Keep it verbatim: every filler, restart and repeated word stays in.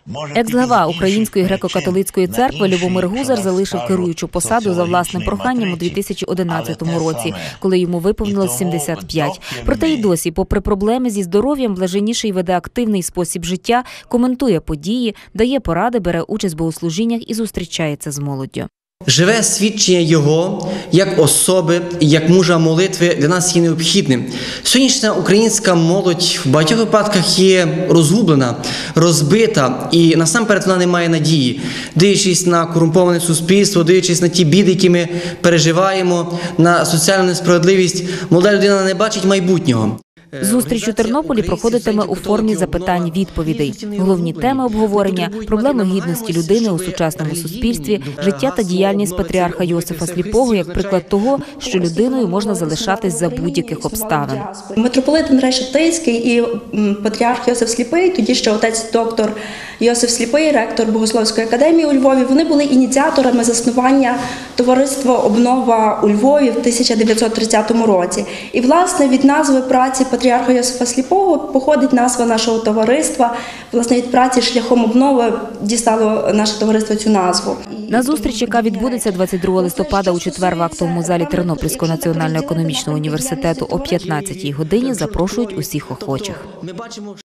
Екс-глава Української греко-католицької церкви Любомир Гузар залишив керуючу посаду за власним проханням у дві тисячі одинадцятому році, коли йому виповнилось сімдесят п'ять. Проте й досі, попри проблеми зі здоров'ям, Блаженніший веде активний спосіб життя, коментує події, дає поради, бере участь в богослужіннях і зустрічається з молоддю. Живе свідчення Його як особи, як мужа молитви для нас є необхідним. Сьогоднішня українська молодь в багатьох випадках є розгублена, розбита і насамперед вона не має надії. Дивлячись на корумповане суспільство, дивлячись на ті біди, які ми переживаємо, на соціальну несправедливість, молода людина не бачить майбутнього. Зустріч у Тернополі проходитиме у формі запитань-відповідей. Головні теми обговорення – проблеми гідності людини у сучасному суспільстві, життя та діяльність патріарха Йосифа Сліпого як приклад того, що людиною можна залишатись за будь-яких обставин. Митрополит Андрей Шептицький і патріарх Йосиф Сліпий, тоді ще отець доктор Йосиф Сліпий, ректор Богословської академії у Львові, вони були ініціаторами заснування товариства «Обнова» у Львові в тисяча дев'ятсот тридцятому році. І, власне, від назви праці патріарха Йосифа Сліпого походить назва нашого товариства. Власне, від праці «Шляхом обнови» дістало наше товариство цю назву. На зустріч, яка відбудеться двадцять другого листопада у четвер в актовому залі Тернопільського національно-економічного університету о п'ятнадцятій годині, запрошують усіх охочих.